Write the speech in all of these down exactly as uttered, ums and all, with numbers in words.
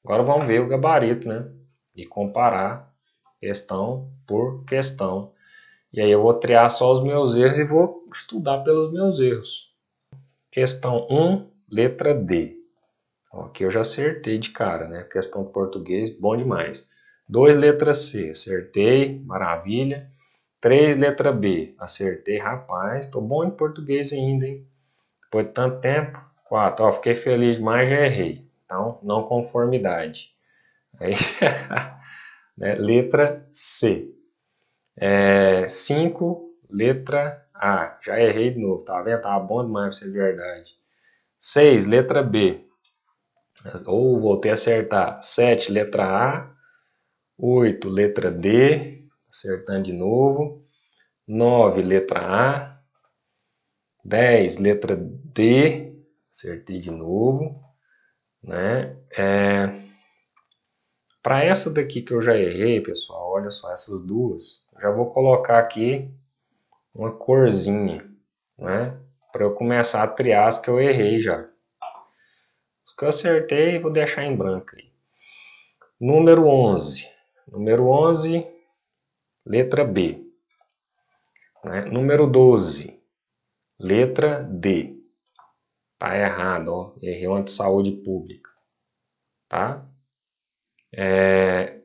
Agora vamos ver o gabarito, né? E comparar questão por questão. E aí eu vou triar só os meus erros e vou estudar pelos meus erros. Questão um, letra D. Aqui eu já acertei de cara, né? Questão de português, bom demais. dois, letra C. Acertei, maravilha. três, letra B. Acertei, rapaz. Tô bom em português ainda, hein? Depois de tanto tempo. quatro, ó, fiquei feliz demais, já errei. Então, não conformidade. Aí, né? Letra C. É, cinco, letra A. Já errei de novo, tá vendo? Tava bom demais pra ser verdade. seis, letra B. Ou voltei a acertar. sete, letra A. oito, letra D. Acertando de novo. nove, letra A. dez, letra D. Acertei de novo. Né? É... Para essa daqui que eu já errei, pessoal, olha só, essas duas, já vou colocar aqui uma corzinha, né? Para eu começar a triar as que eu errei já. Os que eu acertei, vou deixar em branco aí. Número onze. Número onze, letra B. Né? Número doze, letra D. Tá errado, ó. Errei uma de saúde pública. Tá? É...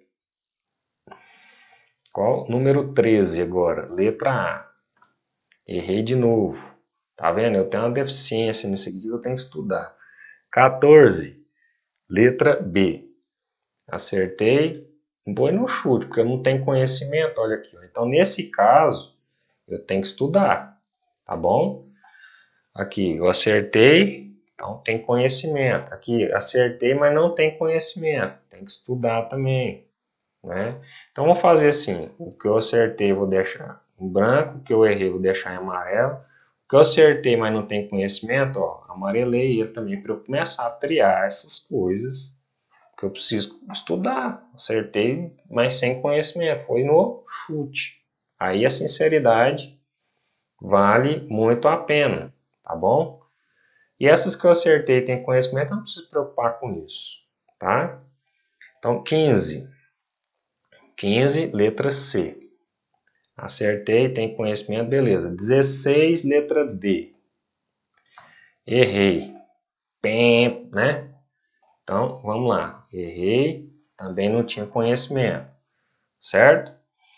Qual? Número treze agora, letra A. Errei de novo. Tá vendo? Eu tenho uma deficiência nisso aqui que eu tenho que estudar. quatorze, letra B. Acertei. Põe no chute, porque eu não tenho conhecimento. Olha aqui. Ó. Então, nesse caso, eu tenho que estudar. Tá bom? Aqui, eu acertei. Então, tem conhecimento. Aqui, acertei, mas não tem conhecimento. Tem que estudar também. Né? Então, vou fazer assim. O que eu acertei, eu vou deixar em branco. O que eu errei, eu vou deixar em amarelo. O que eu acertei, mas não tem conhecimento, ó, amarelei ele também para eu começar a triar essas coisas que eu preciso estudar. Acertei, mas sem conhecimento. Foi no chute. Aí a sinceridade vale muito a pena, tá bom? E essas que eu acertei e tem conhecimento, eu não preciso se preocupar com isso, tá? Então, quinze. quinze, letra C. Acertei, tem conhecimento, beleza. dezesseis, letra D. Errei. Pem, né? Então, vamos lá. Errei, também não tinha conhecimento, certo?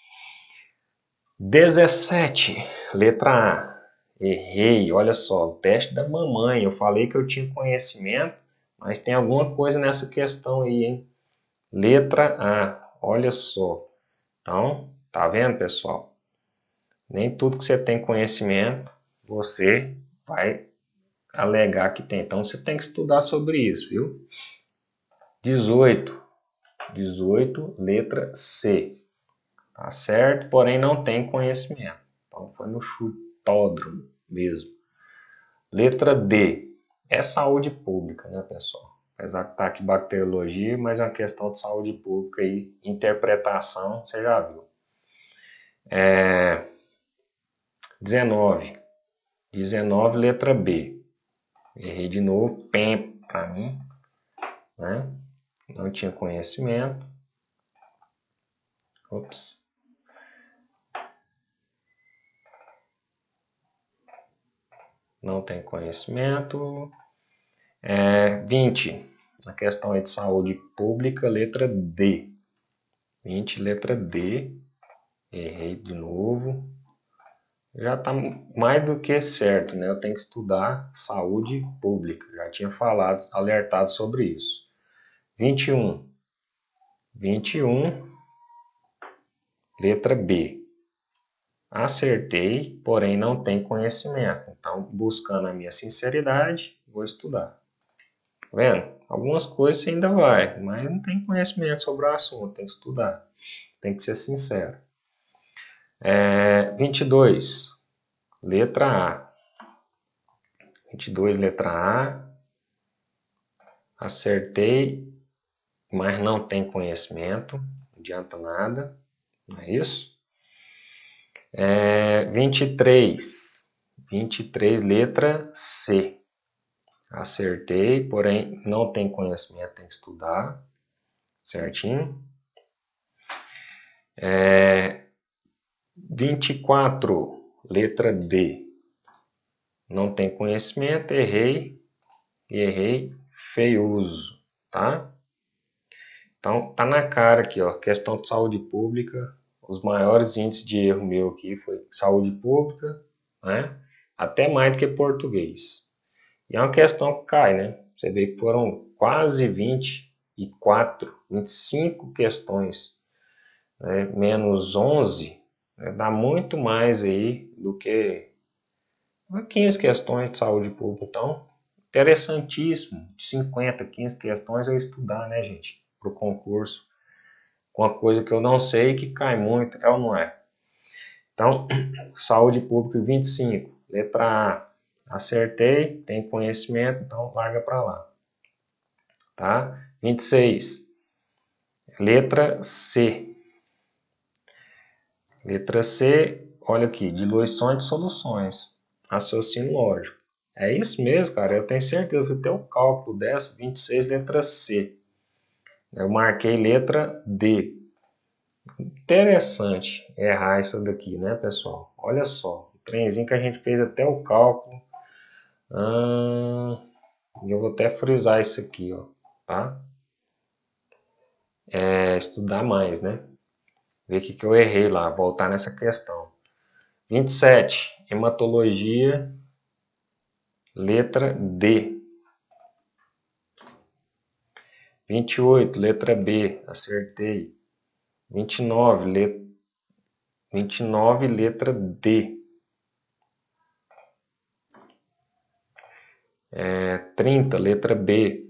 dezessete, letra A. Errei, olha só, o teste da mamãe. Eu falei que eu tinha conhecimento, mas tem alguma coisa nessa questão aí, hein? Letra A, olha só. Então, tá vendo, pessoal? Nem tudo que você tem conhecimento, você vai alegar que tem. Então, você tem que estudar sobre isso, viu? dezoito. dezoito, letra C. Tá certo? Porém, não tem conhecimento. Então, foi no chutódromo mesmo. Letra D. É saúde pública, né, pessoal? Apesar que tá aqui bacteriologia, mas é uma questão de saúde pública e interpretação, você já viu. É... dezenove. dezenove, letra B. Errei de novo. Pem para mim. Né? Não tinha conhecimento. Ops. Não tem conhecimento. É, vinte. Na questão aí de saúde pública, letra D. vinte, letra D. Errei de novo. Já está mais do que certo, né? Eu tenho que estudar saúde pública. Já tinha falado, alertado sobre isso. vinte e um. vinte e um, letra B. Acertei, porém não tem conhecimento. Então, buscando a minha sinceridade, vou estudar. Tá vendo? Algumas coisas você ainda vai, mas não tem conhecimento sobre o assunto, tem que estudar. Tem que ser sincero. É, vinte e dois, letra A. vinte e dois, letra A. Acertei, mas não tem conhecimento. Não adianta nada. Não é isso? É, vinte e três. vinte e três, letra C. Acertei, porém não tem conhecimento, tem que estudar. certinho. É, vinte e quatro, letra D. Não tem conhecimento, errei, errei, feio uso, tá? Então, tá na cara aqui, ó, questão de saúde pública. Os maiores índices de erro meu aqui foi saúde pública, né? Até mais do que português. E é uma questão que cai, né? Você vê que foram quase vinte e quatro, vinte e cinco questões, né? Menos onze, né? Dá muito mais aí do que quinze questões de saúde pública. Então, interessantíssimo. De cinquenta, quinze questões eu estudar, né, gente? Para o concurso. Com uma coisa que eu não sei que cai muito, é ou não é? Então, saúde pública vinte e cinco, letra A. Acertei, tem conhecimento, então larga para lá. Tá? vinte e seis, letra C. Letra C, olha aqui, diluições de soluções. Raciocínio lógico. É isso mesmo, cara. Eu tenho certeza que tem o cálculo dessa, vinte e seis, letra C. Eu marquei letra D. Interessante errar isso daqui, né, pessoal? Olha só, o trenzinho que a gente fez até o cálculo. Hum, eu vou até frisar isso aqui, ó, tá? É, estudar mais, né? Ver o que, que eu errei lá, voltar nessa questão. vinte e sete, hematologia, letra D. vinte e oito, letra B, acertei. vinte e nove, let... vinte e nove, letra D. É, trinta, letra B.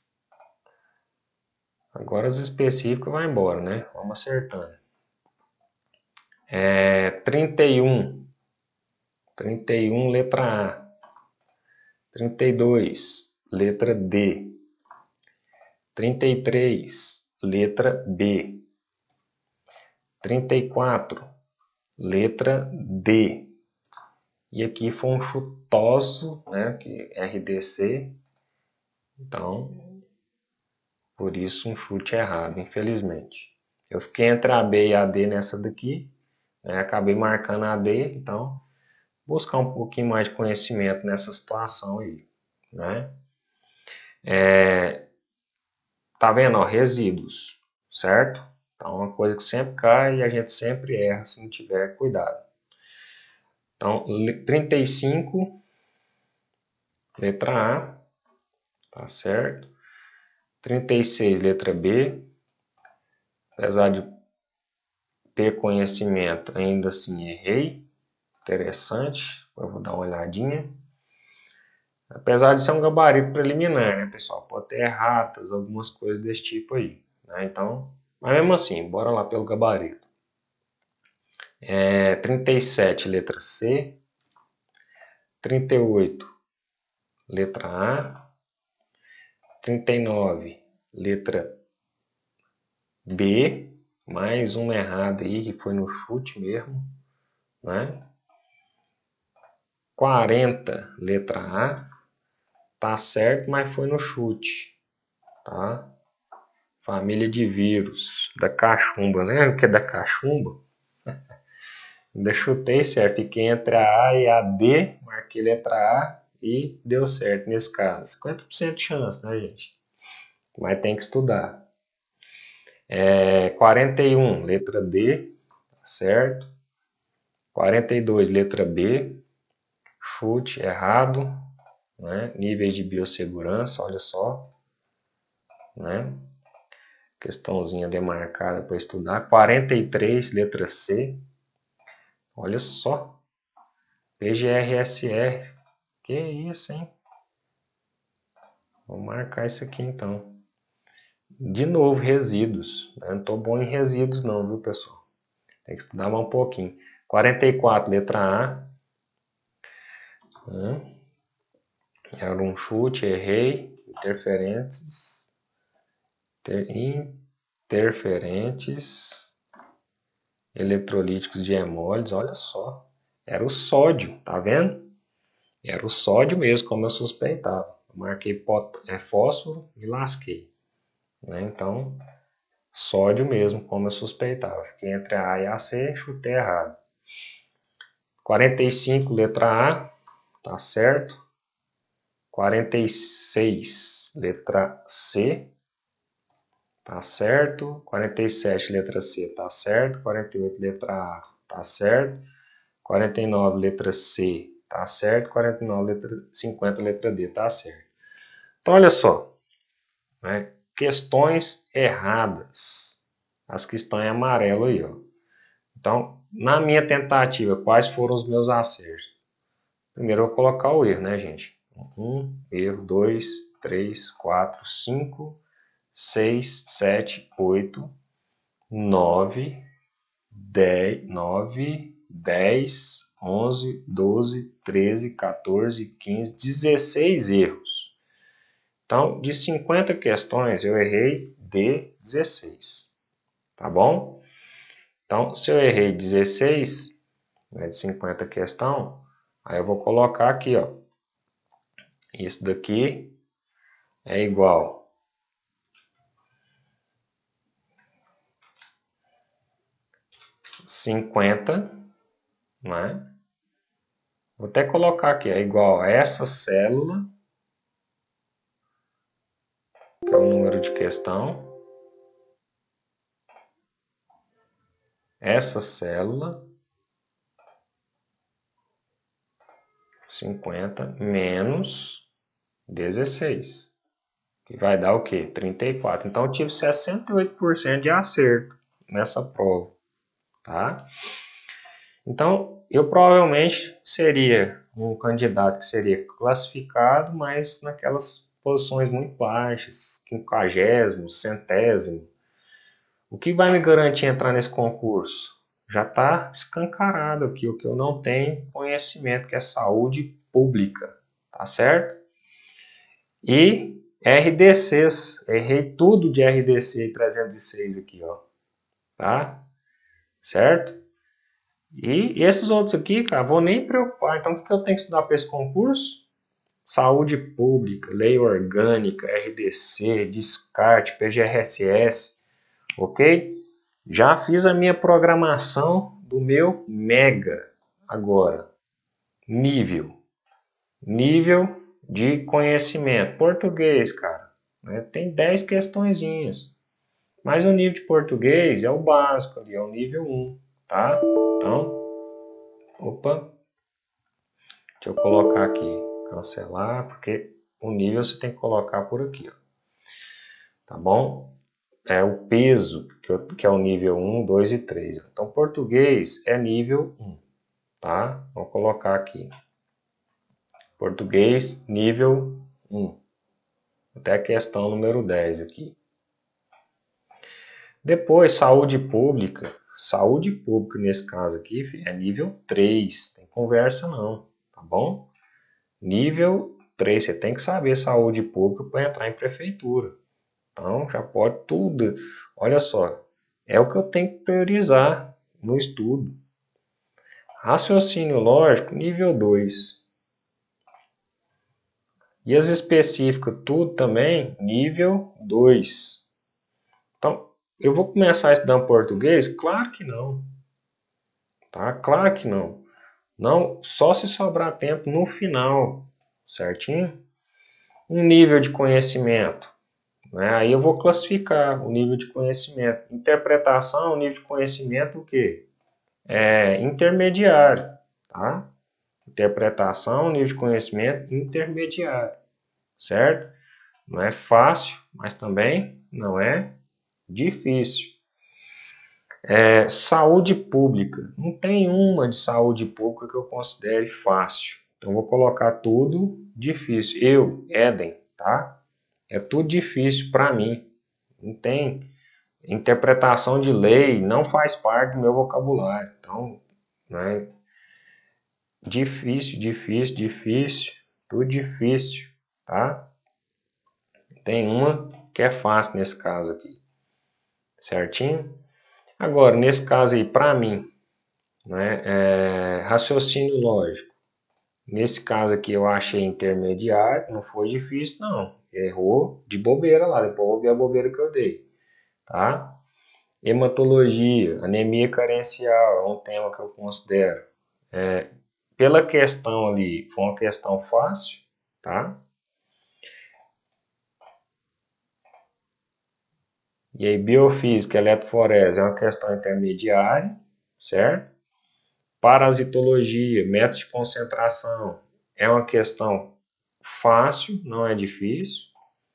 Agora as específicas vai embora, né? Vamos acertando. É, trinta e um. trinta e um, letra A. trinta e dois, letra D. trinta e três, letra B. trinta e quatro, letra D. E aqui foi um chutoso, né? Que R D C. Então, por isso um chute errado, infelizmente. Eu fiquei entre a B e a D nessa daqui, né? Acabei marcando a D, então buscar um pouquinho mais de conhecimento nessa situação aí, né? É, tá vendo, ó, resíduos, certo? Então, uma coisa que sempre cai e a gente sempre erra se não tiver cuidado. Então, trinta e cinco, letra A, tá certo? trinta e seis, letra B, apesar de ter conhecimento, ainda assim errei. Interessante, eu vou dar uma olhadinha. Apesar de ser um gabarito preliminar, né, pessoal? Pode ter erratas, algumas coisas desse tipo aí, né? Então, mas mesmo assim, bora lá pelo gabarito. É, trinta e sete, letra C. trinta e oito, letra A. trinta e nove, letra B. Mais uma errada aí, que foi no chute mesmo, né? quarenta, letra A. Tá certo, mas foi no chute, tá? Família de vírus, da cachumba, né? O que é da cachumba? Ainda chutei certo, fiquei entre a A e a D, marquei letra A e deu certo nesse caso. cinquenta por cento de chance, né, gente? Mas tem que estudar. É, quarenta e um, letra D, certo? quarenta e dois, letra B, chute errado, né? Níveis de biossegurança, olha só, né? Questãozinha demarcada para estudar. quarenta e três, letra C, olha só. P G R S R, que isso, hein? Vou marcar isso aqui então. De novo, resíduos. Eu não estou bom em resíduos não, viu, pessoal? Tem que estudar mais um pouquinho. quarenta e quatro, letra A. Era um chute, errei. Interferentes. Interferentes eletrolíticos de hemólises. Olha só. Era o sódio, tá vendo? Era o sódio mesmo, como eu suspeitava. Eu marquei pot... é, fósforo e lasquei. Né? Então, sódio mesmo, como eu suspeitava. Fiquei entre a A e a C, chutei errado. quarenta e cinco, letra A, tá certo. quarenta e seis, letra C, tá certo. quarenta e sete, letra C, tá certo. quarenta e oito, letra A, tá certo. quarenta e nove, letra C, tá certo. quarenta e nove, letra cinquenta, letra D, tá certo. Então, olha só, né? Questões erradas, as que estão em amarelo aí, ó. Então, na minha tentativa, quais foram os meus acertos? Primeiro eu vou colocar o erro, né, gente? um, erro, dois, três, quatro, cinco, seis, sete, oito, nove, dez, nove, dez, onze, doze, treze, quatorze, quinze, dezesseis erros. Então, de cinquenta questões, eu errei dezesseis. Tá bom? Então, se eu errei dezesseis, né, de cinquenta questões, aí eu vou colocar aqui, ó. Isso daqui é igual cinquenta, né? Vou até colocar aqui, é igual a essa célula, que é o número de questão. Essa célula, cinquenta, menos dezesseis. Que vai dar o quê? trinta e quatro. Então, eu tive sessenta e oito por cento de acerto nessa prova, tá? Então, eu provavelmente seria um candidato que seria classificado, mas naquelas posições muito baixas, quinquagésimo, centésimo. O que vai me garantir entrar nesse concurso? Já está escancarado aqui o que eu não tenho conhecimento, que é saúde pública, tá certo? E R D Cs, errei tudo de R D C trezentos e seis aqui, ó, tá? Certo? E esses outros aqui, cara, vou nem preocupar. Então, o que eu tenho que estudar para esse concurso? Saúde pública, lei orgânica, R D C, descarte, P G R S S, ok? Já fiz a minha programação do meu Mega agora. Nível. Nível de conhecimento. Português, cara, né? Tem dez questõezinhas. Mas o nível de português é o básico ali, é o nível um, tá? Então, opa, deixa eu colocar aqui, cancelar, porque o nível você tem que colocar por aqui, ó. Tá bom? É o peso, que é o nível um, dois e três. Então, português é nível um, tá? Vou colocar aqui. Português, nível um. Até a questão número dez aqui. Depois, saúde pública. Saúde pública, nesse caso aqui, é nível três. Tem conversa não, tá bom? Nível três, você tem que saber saúde pública para entrar em prefeitura. Então, já pode tudo. Olha só, é o que eu tenho que priorizar no estudo. Raciocínio lógico, nível dois. E as específicas, tudo também, nível dois. Então, eu vou começar estudando português? Claro que não. Tá? Claro que não. Não, só se sobrar tempo no final, certinho? Um nível de conhecimento, né? Aí eu vou classificar o nível de conhecimento. Interpretação, nível de conhecimento, o quê? É intermediário, tá? Interpretação, nível de conhecimento intermediário, certo? Não é fácil, mas também não é difícil. É, saúde pública. Não tem uma de saúde pública que eu considere fácil. Então, vou colocar tudo difícil. Eu, Éden, tá? É tudo difícil para mim. Não tem. Interpretação de lei não faz parte do meu vocabulário. Então, né? Difícil, difícil, difícil. Tudo difícil, tá? Tem uma que é fácil nesse caso aqui. Certinho? Agora, nesse caso aí, para mim, né, é, raciocínio lógico. Nesse caso aqui eu achei intermediário, não foi difícil não. Errou de bobeira lá, depois eu vou ver a bobeira que eu dei. Tá? Hematologia, anemia carencial, é um tema que eu considero. É, pela questão ali, foi uma questão fácil, tá? E aí, biofísica, eletroforese é uma questão intermediária, certo? Parasitologia, método de concentração, é uma questão fácil, não é difícil.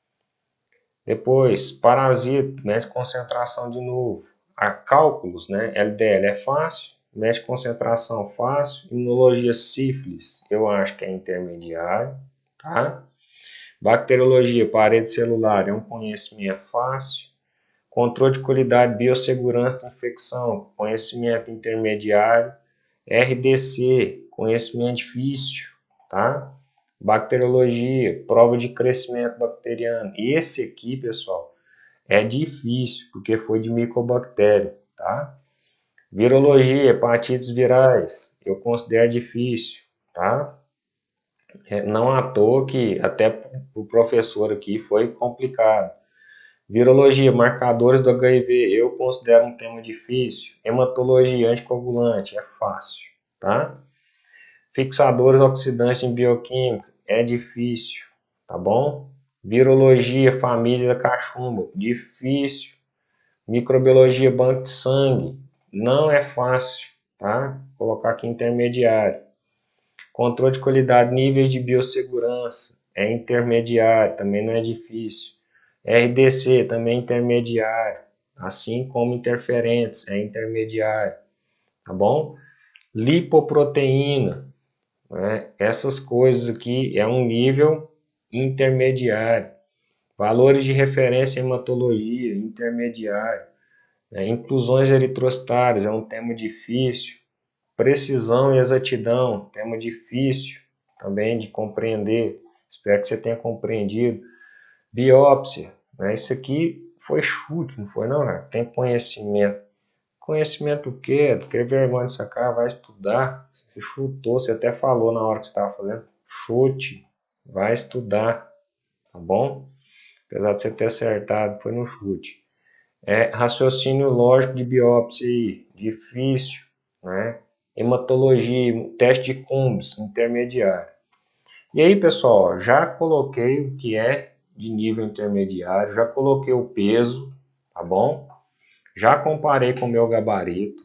Depois, parasito, método de concentração de novo. A cálculos, né? L D L é fácil, método de concentração fácil. Imunologia sífilis, eu acho que é intermediário, tá? Bacteriologia, parede celular, é um conhecimento fácil. Controle de qualidade, biossegurança de infecção, conhecimento intermediário. R D C, conhecimento difícil, tá? Bacteriologia, prova de crescimento bacteriano. Esse aqui, pessoal, é difícil, porque foi de micobactéria, tá? Virologia, hepatites virais, eu considero difícil, tá? É, não à toa que até o professor aqui foi complicado. Virologia, marcadores do H I V, eu considero um tema difícil. Hematologia, anticoagulante, é fácil, tá? Fixadores oxidantes em bioquímica, é difícil, tá bom? Virologia, família da cachumba, difícil. Microbiologia, banco de sangue, não é fácil, tá? Vou colocar aqui intermediário. Controle de qualidade, níveis de biossegurança, é intermediário, também não é difícil. R D C, também intermediário, assim como interferentes, é intermediário, tá bom? Lipoproteína, né? Essas coisas aqui é um nível intermediário. Valores de referência em hematologia, intermediário. Né? Inclusões eritrocitárias, é um tema difícil. Precisão e exatidão, tema difícil também de compreender. Espero que você tenha compreendido. Biópsia, né? Isso aqui foi chute, não foi não, né? Tem conhecimento. Conhecimento o quê? Tem vergonha de sacar, vai estudar. Você chutou, você até falou na hora que você estava fazendo. Chute, vai estudar, tá bom? Apesar de você ter acertado, foi no chute. É, raciocínio lógico de biópsia aí, difícil, né? Hematologia, teste de Coombs, intermediário. E aí, pessoal, já coloquei o que é de nível intermediário, já coloquei o peso, tá bom? Já comparei com o meu gabarito.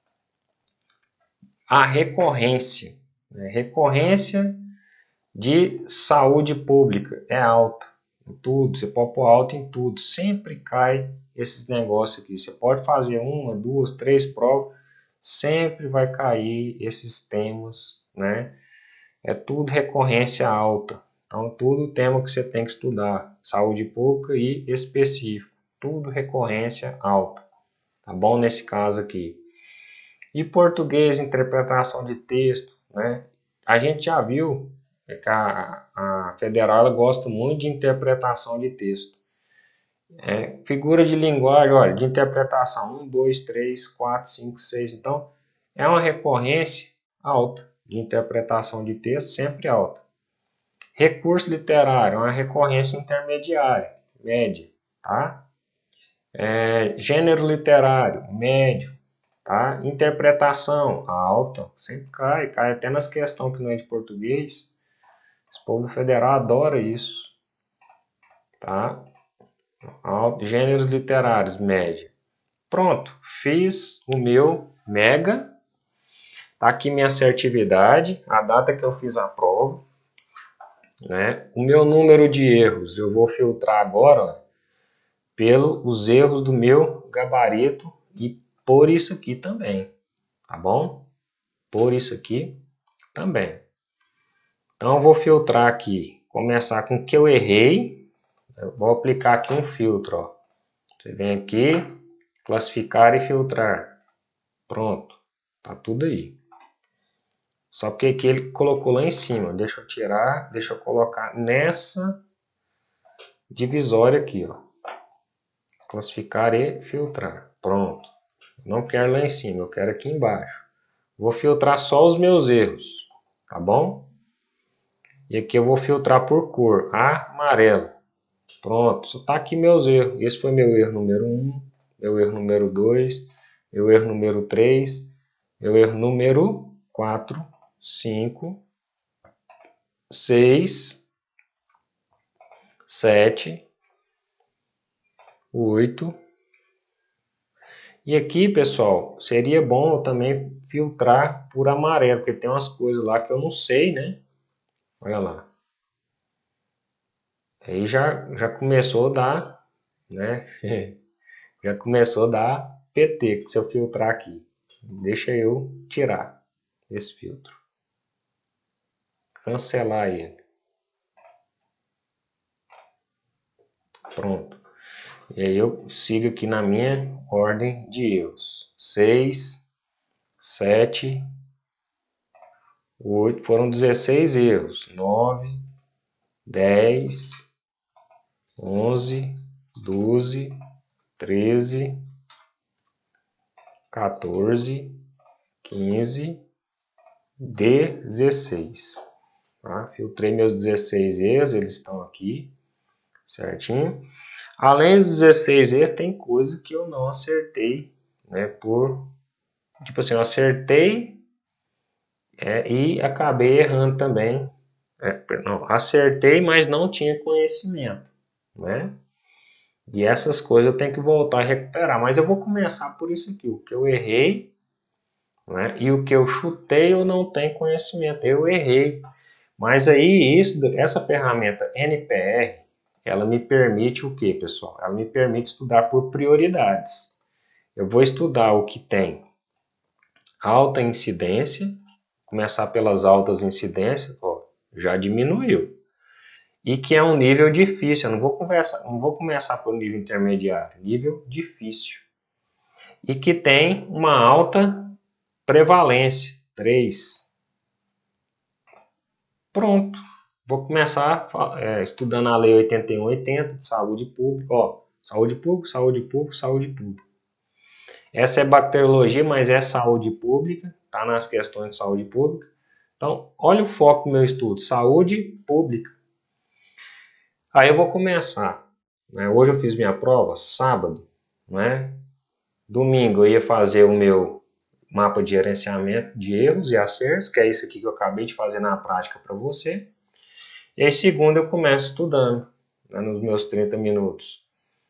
A recorrência, né? Recorrência de saúde pública é alta em tudo, você pode pôr alta em tudo, sempre cai esses negócios aqui. Você pode fazer uma, duas, três provas, sempre vai cair esses temas, né? É tudo recorrência alta. Então, tudo tema que você tem que estudar. Saúde pública e específico. Tudo recorrência alta. Tá bom? Nesse caso aqui. E português, interpretação de texto, né? A gente já viu que a, a federal ela gosta muito de interpretação de texto. É, figura de linguagem, olha, de interpretação um, dois, três, quatro, cinco, seis. Então, é uma recorrência alta de interpretação de texto, sempre alta. Recurso literário, é uma recorrência intermediária, média, tá? É, gênero literário, médio, tá? Interpretação, alta, sempre cai, cai até nas questões que não é de português. Esse povo federal adora isso, tá? Alto, gêneros literários, média. Pronto, fiz o meu mega. Tá aqui minha assertividade, a data que eu fiz a prova, né? O meu número de erros, eu vou filtrar agora, ó, pelos erros do meu gabarito e por isso aqui também, tá bom? Por isso aqui também. Então eu vou filtrar aqui, começar com o que eu errei, eu vou aplicar aqui um filtro, ó. Você vem aqui, classificar e filtrar. Pronto, tá tudo aí. Só porque aqui ele colocou lá em cima. Deixa eu tirar, deixa eu colocar nessa divisória aqui, ó. Classificar e filtrar. Pronto. Não quero lá em cima, eu quero aqui embaixo. Vou filtrar só os meus erros, tá bom? E aqui eu vou filtrar por cor, amarelo. Pronto, só tá aqui meus erros. Esse foi meu erro número um, meu erro número dois, meu erro número três, meu erro número quatro, cinco, seis, sete, oito. E aqui, pessoal, seria bom eu também filtrar por amarelo, porque tem umas coisas lá que eu não sei, né? Olha lá. Aí já, já começou a dar, né? Já começou a dar P T se eu filtrar aqui. Deixa eu tirar esse filtro. Cancelar ele. Pronto. E aí eu sigo aqui na minha ordem de erros. seis, sete, oito, foram dezesseis erros. nove, dez, onze, doze, treze, quatorze, quinze, dezesseis. Tá? Filtrei meus dezesseis erros, eles estão aqui, certinho. Além dos dezesseis erros, tem coisa que eu não acertei, né? Por, tipo assim, eu acertei é, e acabei errando também. É, não, acertei, mas não tinha conhecimento, né? E essas coisas eu tenho que voltar a recuperar. Mas eu vou começar por isso aqui, o que eu errei, né? E o que eu chutei eu não tenho conhecimento, eu errei. Mas aí, isso, essa ferramenta N P R, ela me permite o que, pessoal? Ela me permite estudar por prioridades. Eu vou estudar o que tem alta incidência, começar pelas altas incidências, ó, já diminuiu. E que é um nível difícil, eu não vou, conversar, não vou começar pelo nível intermediário, nível difícil. E que tem uma alta prevalência, três. Pronto. Vou começar é, estudando a Lei oitenta e um oitenta de saúde pública. Ó, saúde pública, saúde pública, saúde pública. Essa é bacteriologia, mas é saúde pública. Está nas questões de saúde pública. Então, olha o foco do meu estudo. Saúde pública. Aí eu vou começar. Né? Hoje eu fiz minha prova, sábado. Né? Domingo eu ia fazer o meu mapa de gerenciamento de erros e acertos, que é isso aqui que eu acabei de fazer na prática para você. E aí, segunda, eu começo estudando, né, nos meus trinta minutos.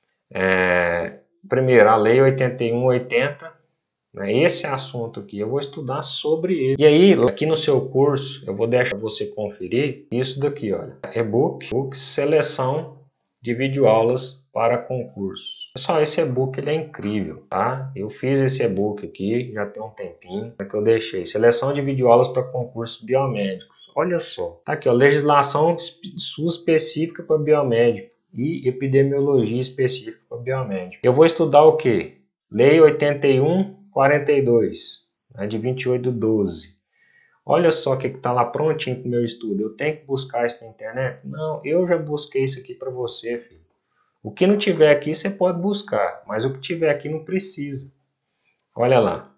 É, primeiro, a Lei oitenta e um oitenta, né, esse assunto aqui, eu vou estudar sobre ele. E aí, aqui no seu curso, eu vou deixar você conferir isso daqui, olha. E-book, e-book, seleção de videoaulas para concursos. Pessoal, esse e-book ele é incrível, tá? Eu fiz esse e-book aqui, já tem um tempinho, é que eu deixei. Seleção de videoaulas para concursos biomédicos. Olha só, tá aqui, ó, legislação SUS específica para biomédico e epidemiologia específica para biomédico. Eu vou estudar o quê? Lei oitenta e um quarenta e dois, né, de vinte e oito de doze. Olha só o que está lá prontinho para o meu estudo. Eu tenho que buscar isso na internet? Não, eu já busquei isso aqui para você, filho. O que não tiver aqui você pode buscar, mas o que tiver aqui não precisa. Olha lá.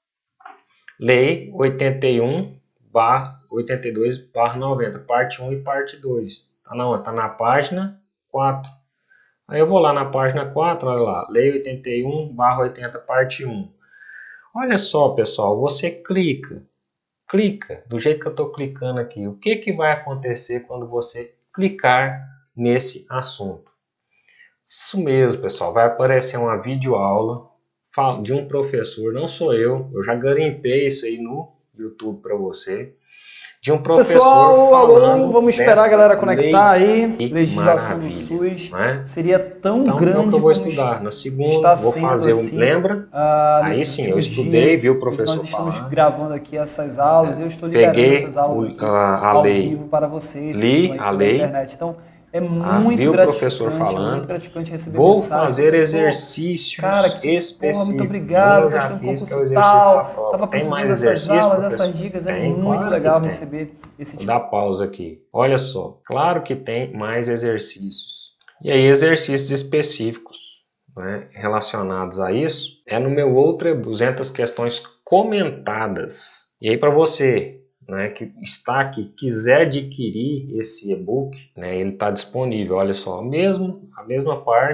Lei oitenta e um barra oitenta e dois barra noventa, parte um e parte dois. Tá na, tá na página quatro. Aí eu vou lá na página quatro, olha lá. Lei oitenta e um barra oitenta, parte um. Olha só, pessoal, você clica. Clica do jeito que eu estou clicando aqui. O que, que vai acontecer quando você clicar nesse assunto? Isso mesmo, pessoal. Vai aparecer uma videoaula de um professor, não sou eu. Eu já garimpei isso aí no YouTube para você. De um professor Pessoal, falando alô, vamos esperar a galera conectar aí. Que legislação do SUS, né? Seria tão então, grande então que eu vou como estudar. Na segunda, está vou sendo fazer um, assim, lembra? Uh, Aí nesses sim, eu estudei, dias, vi o professor nós estamos falando. gravando aqui essas aulas, É, eu estou liberando peguei essas aulas aqui o, a, a ao lei, vivo para vocês, li que estão aí a pela lei, internet. Então, é ah, muito vi o gratificante, professor falando. é muito gratificante receber Vou mensagem. fazer Professor, exercícios cara, que específicos. porra, muito Um obrigado, eu estou já estudando fiz, que é o concurso exercício da tal, prova. estava Tem mais precisando dessas exercício, aulas, professor? dessas dicas, é Tem, muito claro legal que tem. receber esse tipo. Vou dar pausa aqui. Olha só, claro que tem mais exercícios. E aí, exercícios específicos, né, relacionados a isso, é no meu outro duzentas questões comentadas. E aí, para você, né, que está aqui, quiser adquirir esse e-book, né, ele está disponível. Olha só, mesmo, a mesma parte,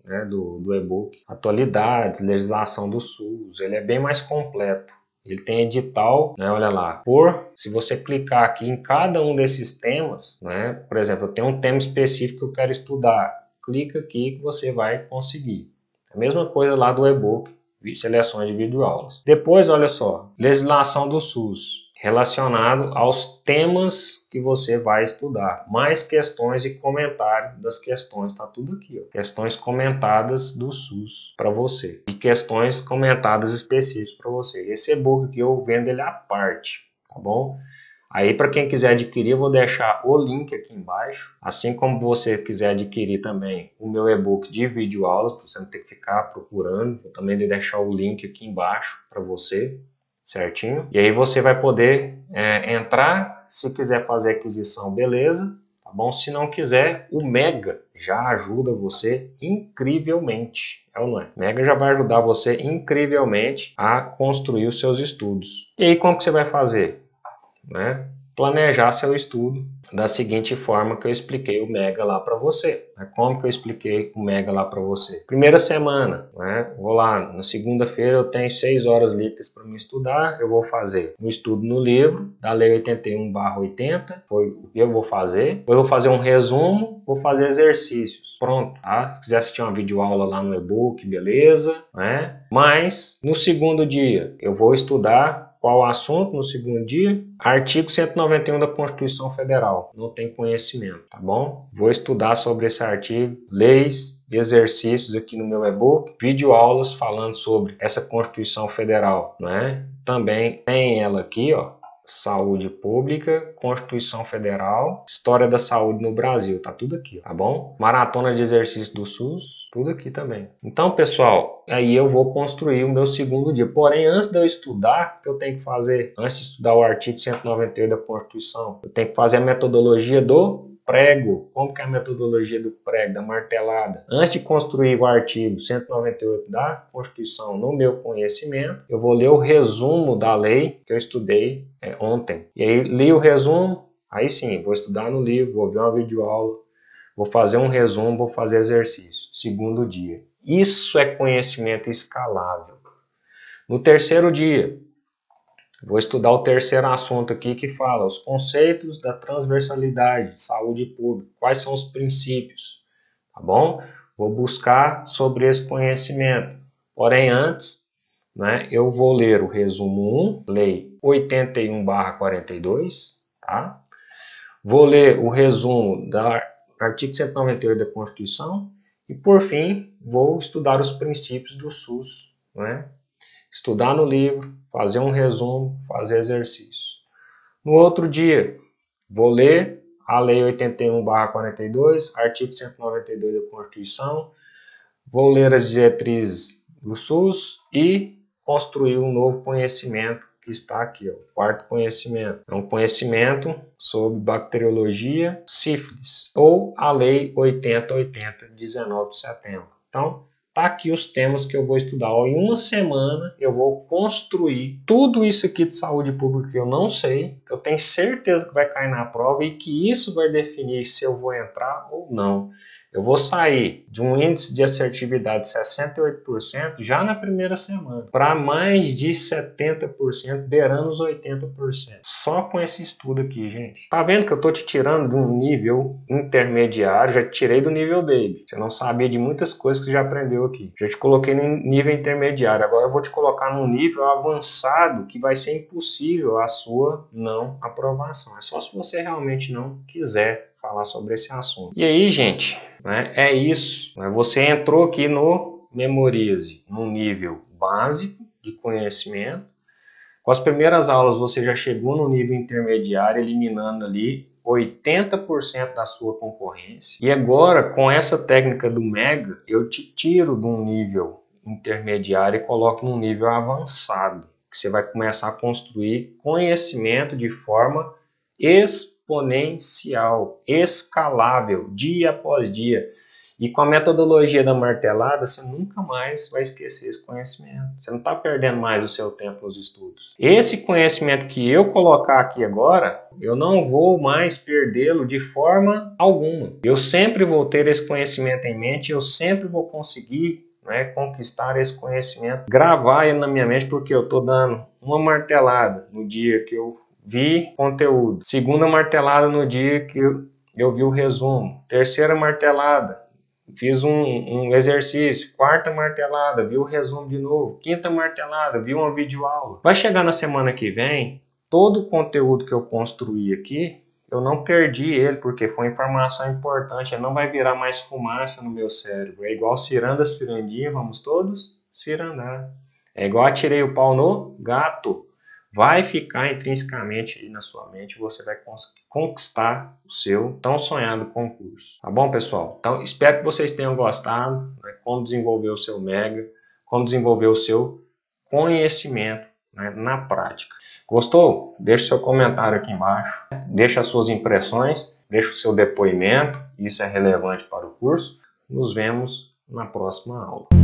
né, do, do e-book. Atualidades, legislação do SUS, ele é bem mais completo. Ele tem edital, né, olha lá, por, se você clicar aqui em cada um desses temas, né, por exemplo, eu tenho um tema específico que eu quero estudar, clica aqui que você vai conseguir. A mesma coisa lá do e-book, seleções de videoaulas. Depois, olha só, legislação do SUS, relacionado aos temas que você vai estudar. Mais questões e comentário das questões, tá tudo aqui, ó. Questões comentadas do SUS para você. E questões comentadas específicas para você. Esse e-book aqui eu vendo ele à parte, tá bom? Aí, para quem quiser adquirir, eu vou deixar o link aqui embaixo. Assim como você quiser adquirir também o meu e-book de videoaulas, para você não ter que ficar procurando. Eu também vou deixar o link aqui embaixo para você, certinho? E aí você vai poder é, entrar, se quiser fazer aquisição, beleza, tá bom? Se não quiser, o Mega já ajuda você incrivelmente, é ou não é? O Mega já vai ajudar você incrivelmente a construir os seus estudos. E aí, como que você vai fazer? Né? Planejar seu estudo da seguinte forma que eu expliquei o Mega lá para você. Né? Como que eu expliquei o Mega lá para você? Primeira semana, né? Vou lá, na segunda-feira eu tenho seis horas livres para me estudar, eu vou fazer um estudo no livro da Lei oitenta e um barra oitenta, foi o que eu vou fazer. Eu vou fazer um resumo, vou fazer exercícios. Pronto, tá? Se quiser assistir uma videoaula lá no e-book, beleza, né? Mas no segundo dia eu vou estudar. Qual o assunto no segundo dia? Artigo cento e noventa e um da Constituição Federal. Não tem conhecimento, tá bom? Vou estudar sobre esse artigo, leis, exercícios aqui no meu e-book, videoaulas falando sobre essa Constituição Federal, né? Também tem ela aqui, ó. Saúde Pública, Constituição Federal, História da Saúde no Brasil, tá tudo aqui, tá bom? Maratona de exercício do SUS, tudo aqui também. Então, pessoal, aí eu vou construir o meu segundo dia. Porém, antes de eu estudar, o que eu tenho que fazer? Antes de estudar o artigo cento e noventa e oito da Constituição, eu tenho que fazer a metodologia do prego. Como que é a metodologia do prego, da martelada? Antes de construir o artigo cento e noventa e oito da Constituição no meu conhecimento, eu vou ler o resumo da lei que eu estudei é, ontem. E aí, li o resumo, aí sim, vou estudar no livro, vou ver uma videoaula, vou fazer um resumo, vou fazer exercício. Segundo dia. Isso é conhecimento escalável. No terceiro dia, vou estudar o terceiro assunto aqui que fala os conceitos da transversalidade, saúde pública, quais são os princípios, tá bom? Vou buscar sobre esse conhecimento. Porém, antes, né, eu vou ler o resumo um, lei oitenta e um barra quarenta e dois, tá? Vou ler o resumo do artigo cento e noventa e oito da Constituição e, por fim, vou estudar os princípios do SUS, né? Estudar no livro, fazer um resumo, fazer exercício. No outro dia, vou ler a Lei oitenta e um barra quarenta e dois, artigo cento e noventa e dois da Constituição, vou ler as diretrizes do SUS e construir um novo conhecimento que está aqui, ó, o quarto conhecimento. É um conhecimento sobre bacteriologia, sífilis, ou a Lei oitenta oitenta, dezenove de setembro. Então, tá aqui os temas que eu vou estudar. Em uma semana eu vou construir tudo isso aqui de saúde pública que eu não sei, que eu tenho certeza que vai cair na prova e que isso vai definir se eu vou entrar ou não. Eu vou sair de um índice de assertividade de sessenta e oito por cento já na primeira semana para mais de setenta por cento, beirando os oitenta por cento. Só com esse estudo aqui, gente. Tá vendo que eu tô te tirando de um nível intermediário, já te tirei do nível baby. Você não sabia de muitas coisas que você já aprendeu aqui. Já te coloquei no nível intermediário. Agora eu vou te colocar num nível avançado que vai ser impossível a sua não aprovação. É só se você realmente não quiser falar sobre esse assunto. E aí, gente, né, é isso. Né? Você entrou aqui no Memorize, num nível básico de conhecimento. Com as primeiras aulas, você já chegou no nível intermediário, eliminando ali oitenta por cento da sua concorrência. E agora, com essa técnica do Mega, eu te tiro de um nível intermediário e coloco num nível avançado, que você vai começar a construir conhecimento de forma exponencial, escalável, dia após dia. E com a metodologia da martelada, você nunca mais vai esquecer esse conhecimento. Você não está perdendo mais o seu tempo nos estudos. Esse conhecimento que eu colocar aqui agora, eu não vou mais perdê-lo de forma alguma. Eu sempre vou ter esse conhecimento em mente, eu sempre vou conseguir, né, conquistar esse conhecimento, gravar ele na minha mente, porque eu estou dando uma martelada no dia que eu vi conteúdo, segunda martelada no dia que eu, eu vi o resumo, terceira martelada, fiz um, um exercício, quarta martelada, vi o resumo de novo, quinta martelada, vi uma videoaula. Vai chegar na semana que vem, todo o conteúdo que eu construí aqui, eu não perdi ele, porque foi informação importante, ele não vai virar mais fumaça no meu cérebro. É igual ciranda, cirandinha, vamos todos cirandar. É igual atirei o pau no gato. Vai ficar intrinsecamente aí na sua mente, você vai conquistar o seu tão sonhado concurso. Tá bom, pessoal? Então, espero que vocês tenham gostado, né, como desenvolver o seu Mega, como desenvolver o seu conhecimento, né, na prática. Gostou? Deixe seu comentário aqui embaixo, deixe as suas impressões, deixe o seu depoimento, isso é relevante para o curso. Nos vemos na próxima aula.